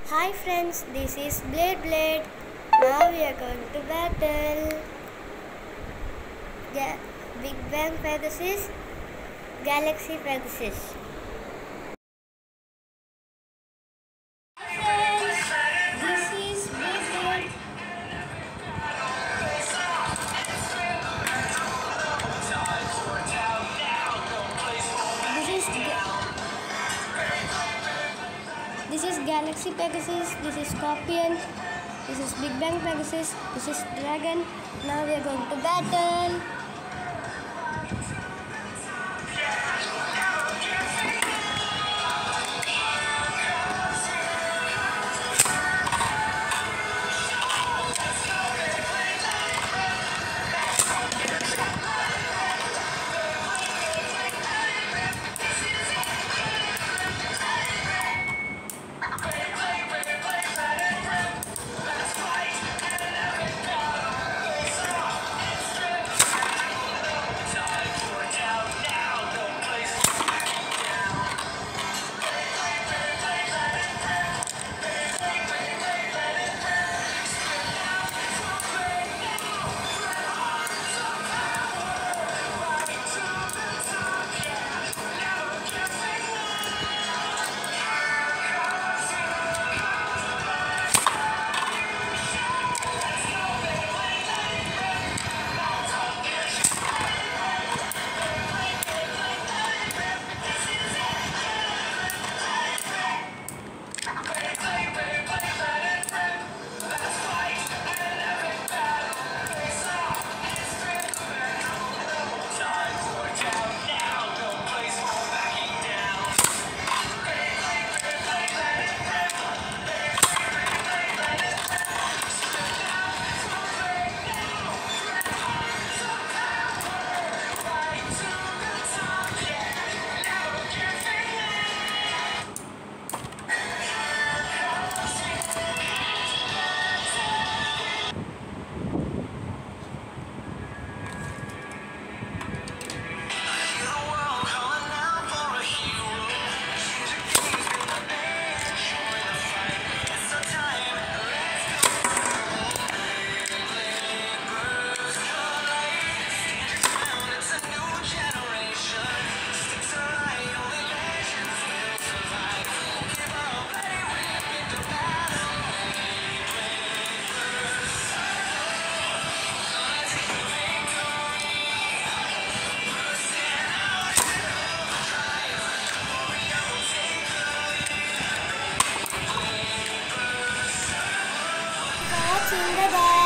Hi friends, this is Blade. Now we are going to battle Big Bang Pegasus, Galaxy Pegasus. This is Blade. This is Galaxy Pegasus. This is Scorpion. This is Big Bang Pegasus. This is Dragon. Now we are going to battle. Watching, bye bye.